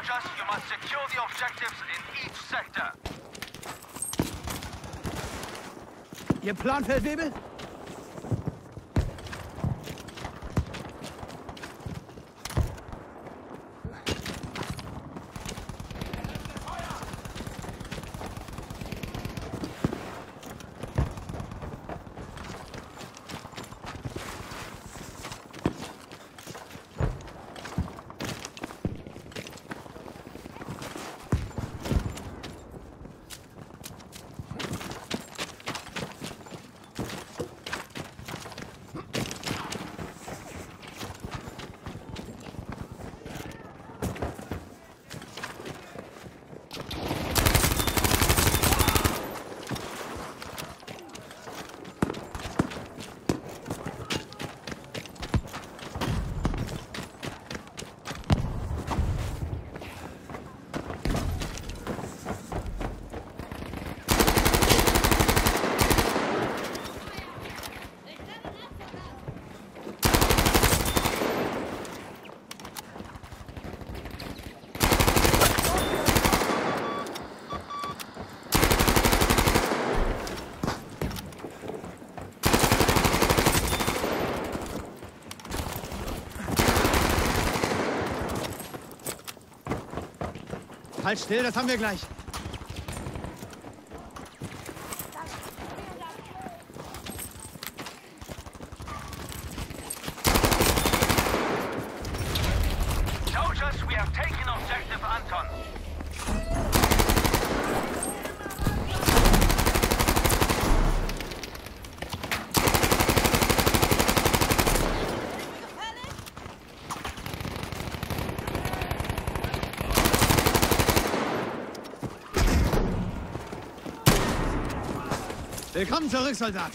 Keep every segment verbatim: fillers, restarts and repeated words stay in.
Soldiers, you must secure the objectives in each sector. Ihr Plan, Feldwebel? Halt still, das haben wir gleich. Soldiers, we have taken objective Anton. Willkommen zurück, Soldat.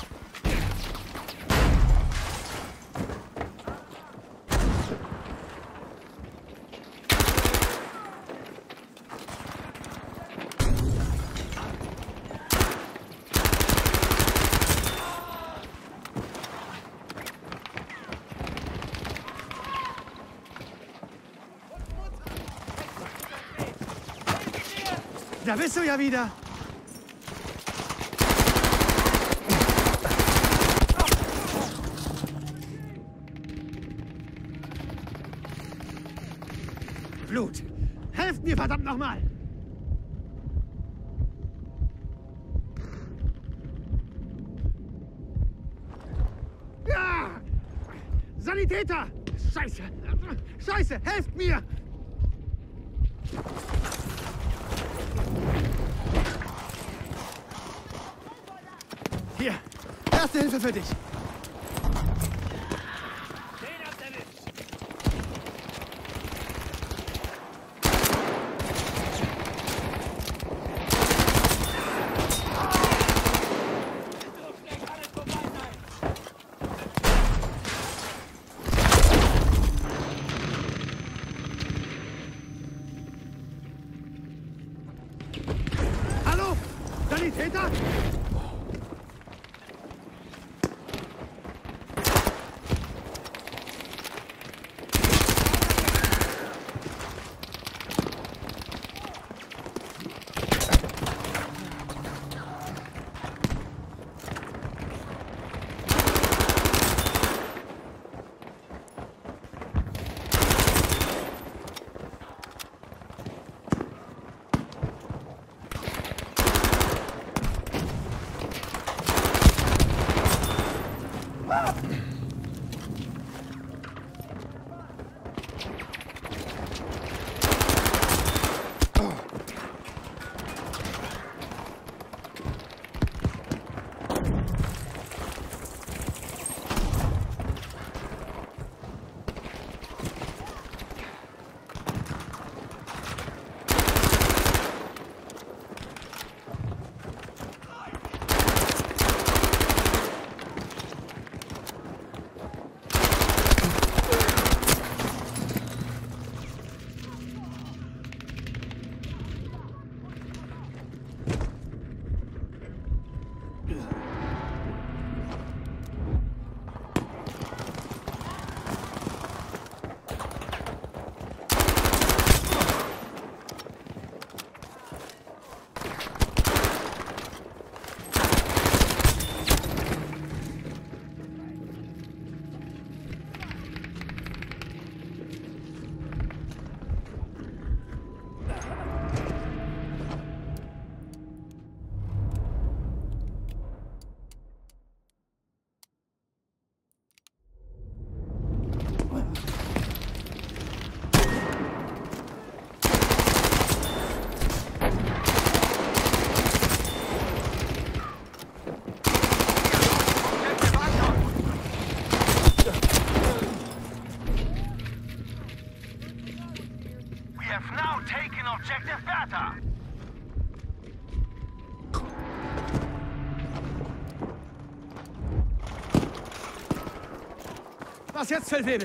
Da bist du ja wieder. Blut. Helft mir, verdammt nochmal! Ja! Sanitäter! Scheiße! Scheiße! Helft mir! Hier! Erste Hilfe für dich! Sanitäter! Was jetzt, Feldwebel?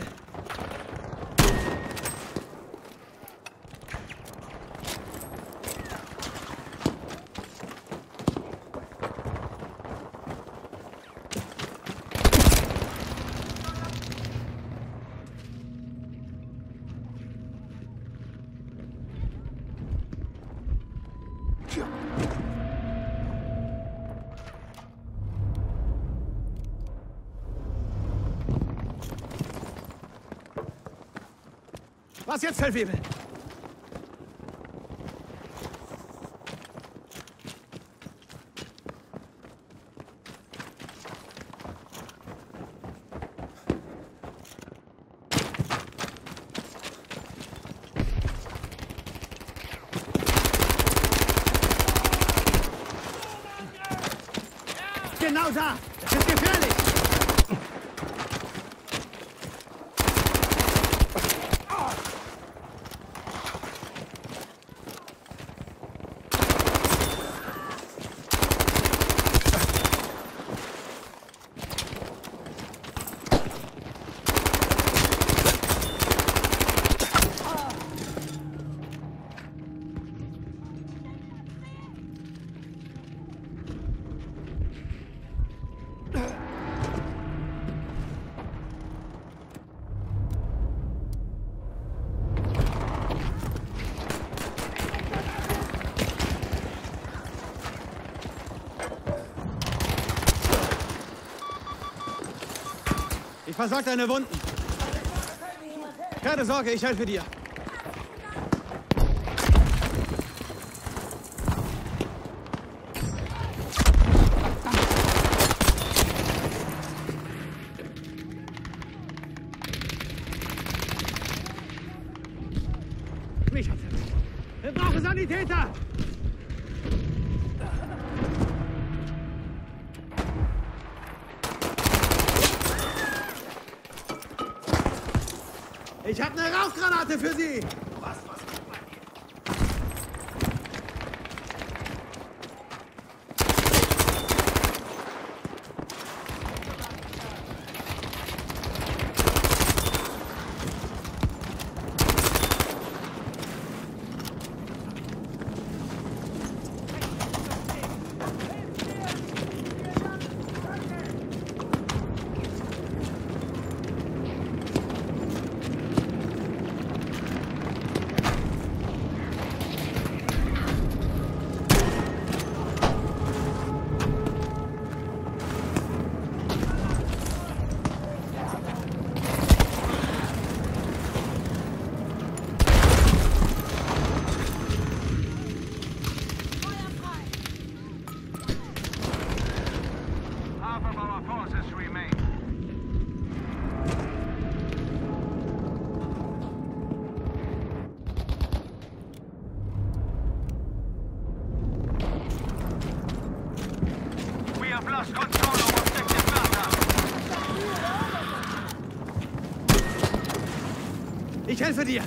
Was jetzt, Feldwebel? Genau da! Das ist gefährlich! Ich versorge deine Wunden. Keine Sorge, ich helfe dir. Mich hat's erwischt. Wir brauchen Sanitäter! Ich habe eine Rauchgranate für Sie! Was, was macht man hier? Ich helfe dir!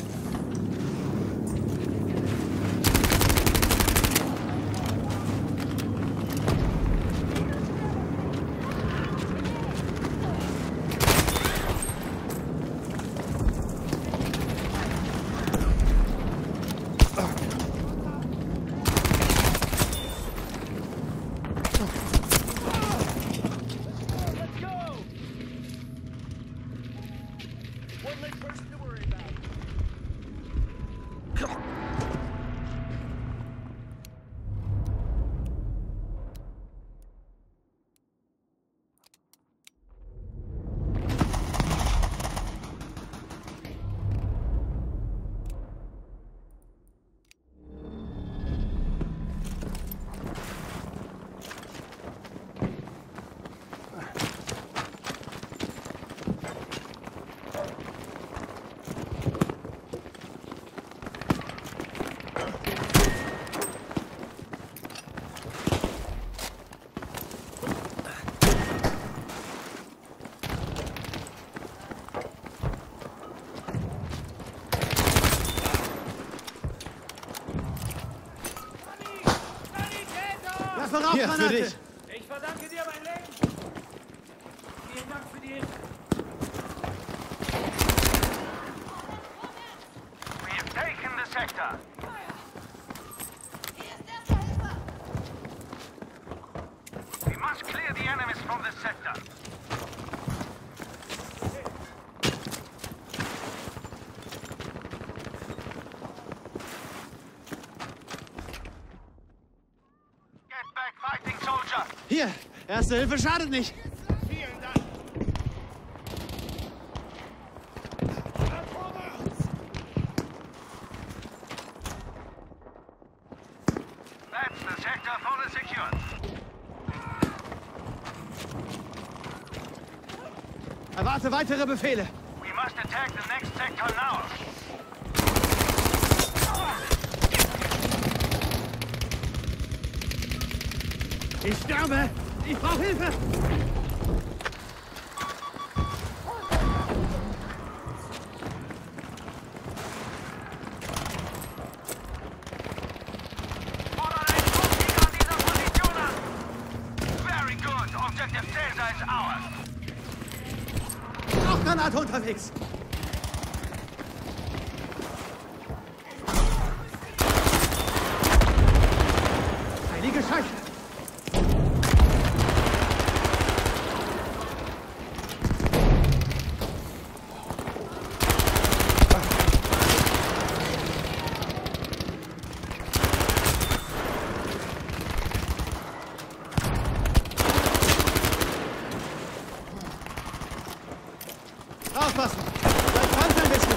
Hier, für dich. Ich verdanke dir mein Leben. Vielen Dank für die Hilfe. Hier, Erste Hilfe schadet nicht. Vielen Dank. That's the sector fully secured. Erwarte weitere Befehle. We must attack the next sector now. Ich sterbe! Ich brauche Hilfe! Fordern einen Flugkrieg an dieser Position an. Very good. Objective Caesar is ours. Auch Granate unterwegs! Heilige Scheiße! Aufpassen! Bleib dran ein bisschen!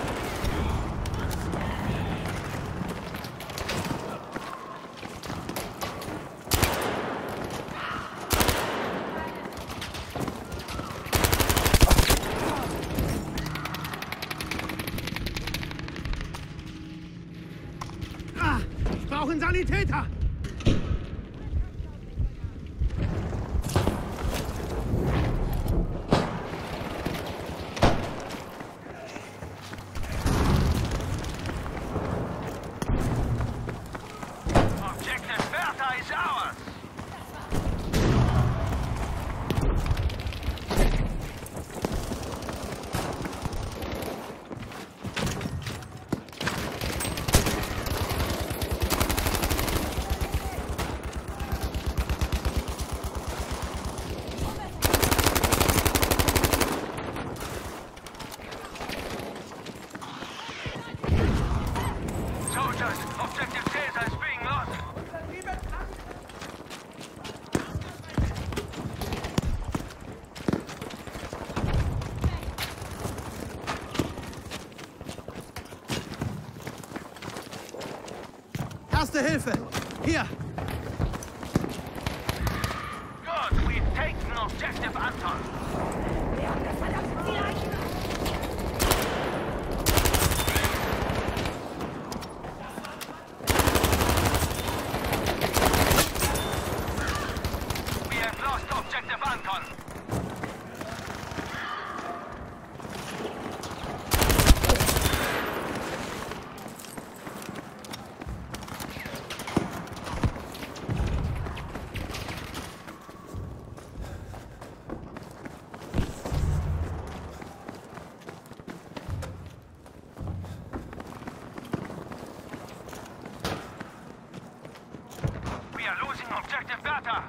Ah, ich brauche einen Sanitäter! Objective Bertha is ours. Soldiers, objective Caesar is being lost. Erste Hilfe! Hier! Good, we've taken objective Anton. We have lost objective Anton. We are losing objective Bertha.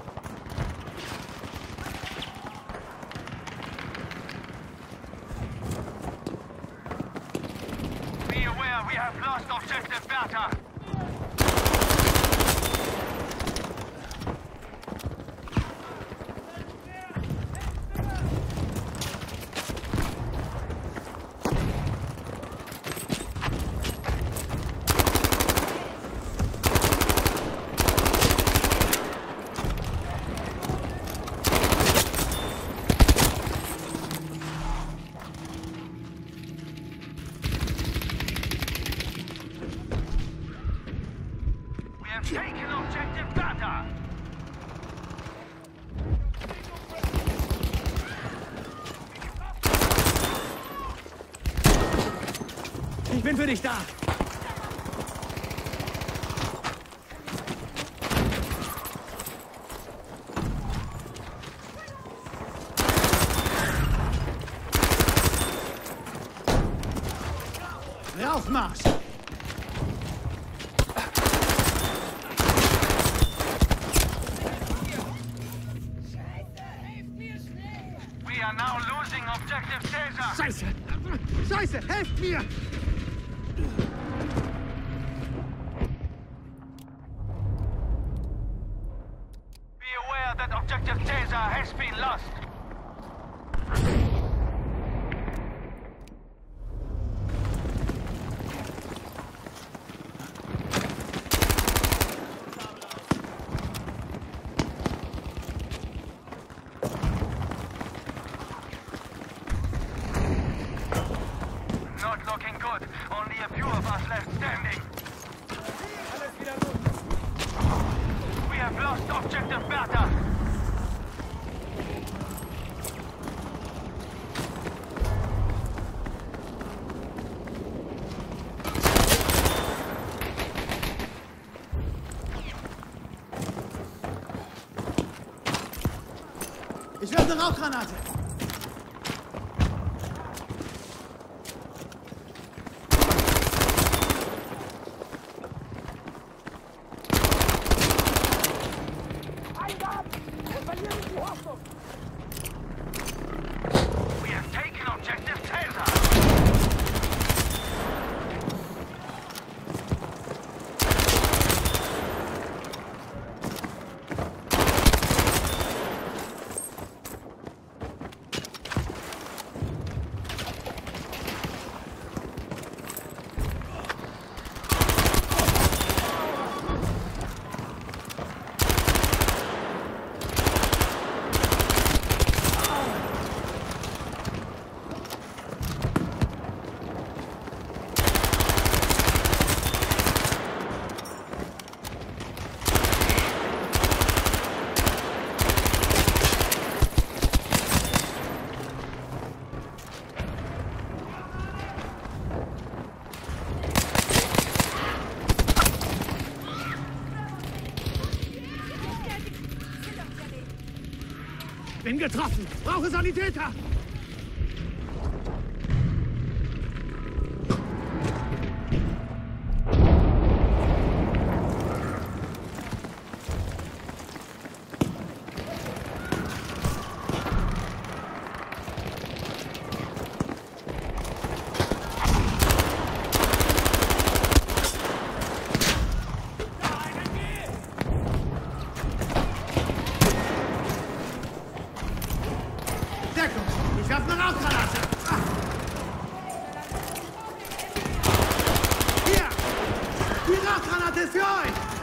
Be aware, we have lost objective Bertha. We have taken objective Bertha. Ich bin für dich da! Raufmarsch! We are now losing objective Caesar. Scheiße! Scheiße! Helft mir! Be aware, squads left standing. We have lost objective Bertha. Ich werfe eine Rauchgranate. We have taken objective Taser. Bin getroffen. Brauche Sanitäter. Ich werfe eine Rauchgranate! Ah. Hier! Die Rauchgranate ist für euch!